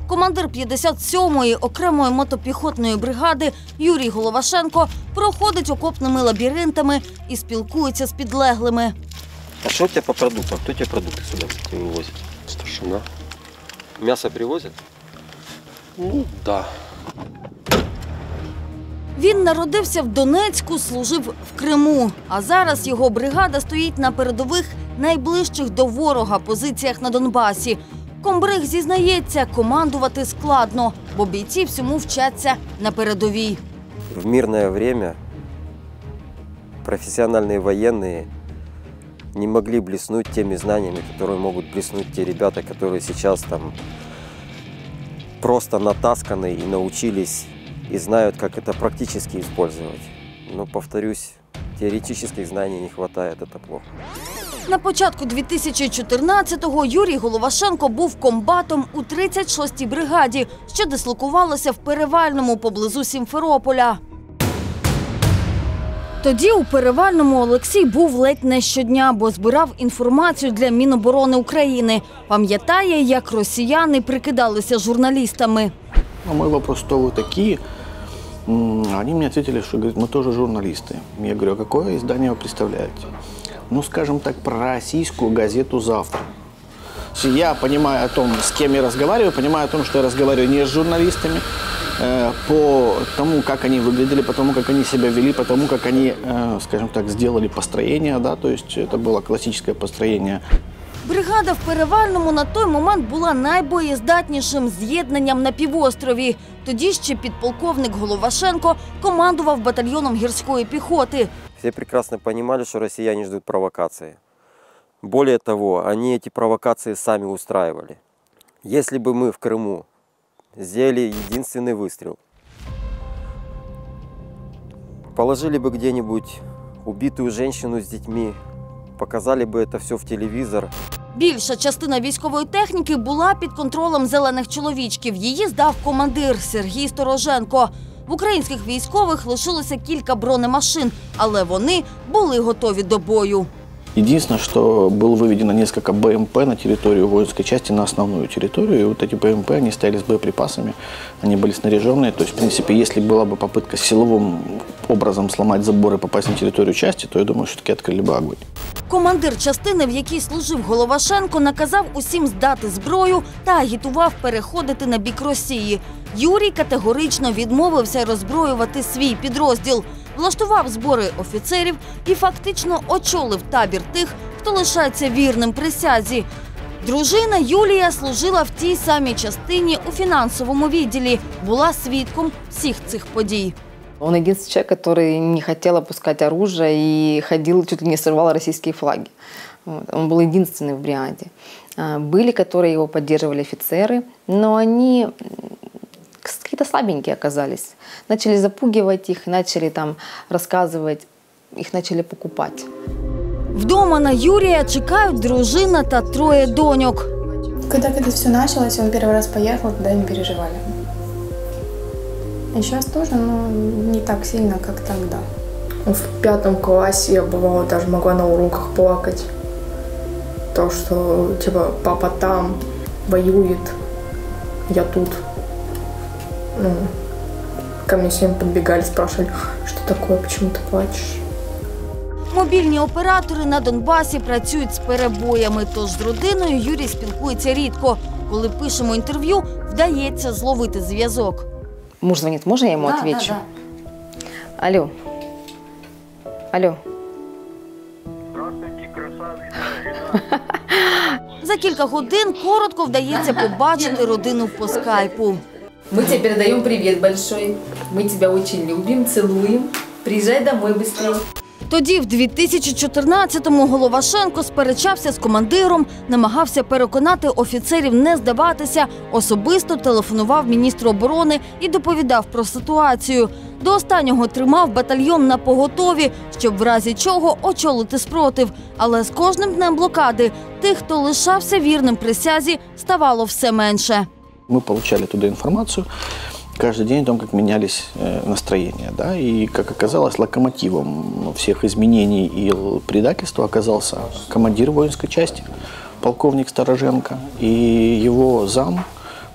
Командир 57-ї окремої мотопіхотної бригади Юрій Головашенко проходить окопними лабіринтами і спілкується з підлеглими. А что у тебя по продуктам? Кто тебе продукты сюда, кстати, вывозит? Старшина. Мясо привозят? Ну, да. Він народився в Донецьку, служив в Криму. А зараз його бригада стоїть на передових найближчих до ворога позиціях на Донбасі. Комбриг зізнається, командувати складно, бо бійці всьому вчаться на передовій. В мирное время профессиональные военные не могли блеснуть теми знаниями, которые могут блеснуть те ребята, которые сейчас там просто натасканы и научились и знают, как это практически использовать. Но, повторюсь, теоретических знаний не хватает, это плохо. На початку 2014-го Юрій Головашенко був комбатом у 36-й бригаді, що дислокувалася в Перевальному поблизу Сімферополя. Тоді у Перевальному Олексій був ледь не щодня, бо збирав інформацію для Міноборони України. Пам'ятає, як росіяни прикидалися журналістами. На мой вопрос, кто вы такие, они мне ответили, что говорят, мы тоже журналисты. Я говорю, а какое издание вы представляете? Ну, скажем так, пророссийскую газету «Завтра». Я понимаю о том, с кем я разговариваю, понимаю о том, что я разговариваю не с журналистами, по тому, как они выглядели, по тому, как они себя вели, по тому, как они, скажем так, сделали построение, да, то есть это было классическое построение. Бригада в Перевальному на той момент була найбоєздатнішим з'єднанням на півострові. Тоді ще підполковник Головашенко командував батальйоном гірської піхоти. Все прекрасно понимали, что россияне ждут провокации. Более того, они эти провокации сами устраивали. Если бы мы в Крыму сделали единственный выстрел, положили бы где-нибудь убитую женщину с детьми, показали бы это все в телевизор. Більша частина військової техніки була під контролем зелених чоловічків. Її здав командир Сергій Стороженко. В українських військових лишилося кілька бронемашин, але вони були готові до бою. Единственное, что было выведено несколько БМП на территорию воинской части, на основную территорию. И вот эти БМП, они стояли с боеприпасами, они были снаряженные. То есть, в принципе, если была бы попытка силовым образом сломать забор и попасть на территорию части, то я думаю, что таки открыли бы огонь. Командир частини, в якій служив Головашенко, наказав усім здати зброю та агітував переходити на бік Росії. Юрій категорично відмовився роззброювати свій підрозділ. Влаштував збори офіцерів і фактично очолив табір тих, хто лишається вірним присязі. Дружина Юлія служила в тій самій частині у фінансовому відділі, була свідком всіх цих подій. Он единственный человек, который не хотел опускать оружие и ходил, чуть ли не срывал российские флаги. Он был единственный в бригаде. Были, которые его поддерживали офицеры, но они какие-то слабенькие оказались. Начали запугивать их, начали там рассказывать, их начали покупать. Вдома на Юрія чекають дружина та троє доньок. Когда все началось, он первый раз поехал, тогда не переживали. И сейчас тоже, но не так сильно, как тогда. В 5 классе я бывала, даже могла на уроках плакать. То, что типа папа там воюет, я тут. Ну, ко мне всем подбегали, спрашивали, что такое, почему ты плачешь. Мобільні оператори на Донбасі працюють з перебоями, тож з родиною Юрій спілкується рідко. Коли пишемо інтерв'ю, вдається зловити зв'язок. Муж звонит, можно я ему отвечу? Да. Алло. Алло. Здравствуйте, красавица. За кілька годин коротко вдається побачити родину по скайпу. Мы тебе передаем привет большой. Мы тебя очень любим, целуем. Приезжай домой быстрее. Тоді, в 2014-му, Головашенко сперечався з командиром, намагався переконати офіцерів не здаватися, особисто телефонував міністру оборони і доповідав про ситуацію. До останнього тримав батальйон на поготові, щоб в разі чого очолити спротив. Але з кожним днем блокади тих, хто лишався вірним присязі, ставало все менше. Мы получали туда информацию каждый день о том, как менялись настроения. Да? И, как оказалось, локомотивом всех изменений и предательства оказался командир воинской части, полковник Стороженко, и его зам,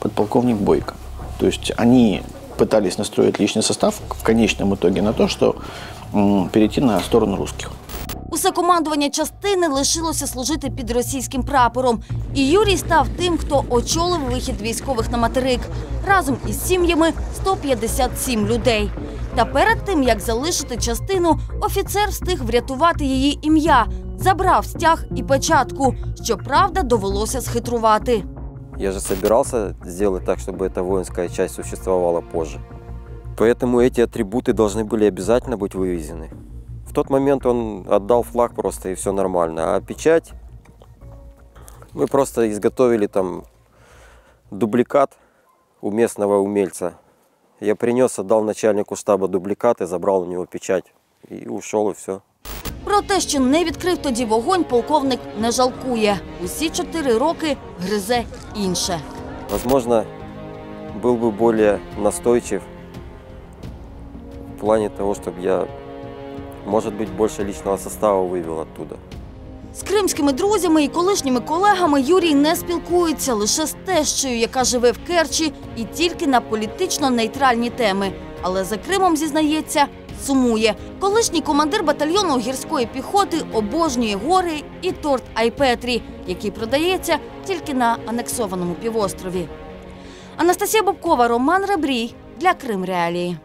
подполковник Бойко. То есть они пытались настроить личный состав в конечном итоге на то, что перейти на сторону русских. Усе командування частини лишилося служити під російським прапором. І Юрій став тим, хто очолив вихід військових на материк. Разом із сім'ями 157 людей. Та перед тим, як залишити частину, офіцер встиг врятувати її ім'я. Забрав стяг і печатку. Щоправда, довелося схитрувати. Я же собирался сделать так, чтобы эта воинская часть существовала позже. Поэтому эти атрибуты должны были обязательно быть вывезены. В тот момент он отдал флаг просто, и все нормально. А печать мы просто изготовили там дубликат у местного умельца. Я принес, отдал начальнику штаба дубликат и забрал у него печать. И ушел, и все. Про те, що не відкрив тоді вогонь, полковник не жалкує. Усі 4 роки гризе інше. Возможно, был бы более настойчив в плане того, чтобы я, может быть, больше личного состава вывел оттуда. З кримськими друзями і колишніми колегами Юрій не спілкується, лише з тещею, яка живе в Керчі, і тільки на політично-нейтральні теми. Але за Кримом, зізнається, сумує. Колишній командир батальйону гірської піхоти обожнює гори і торт Айпетрі, який продається тільки на анексованому півострові. Анастасія Бобкова, Роман Ребрій для Крим Реалії.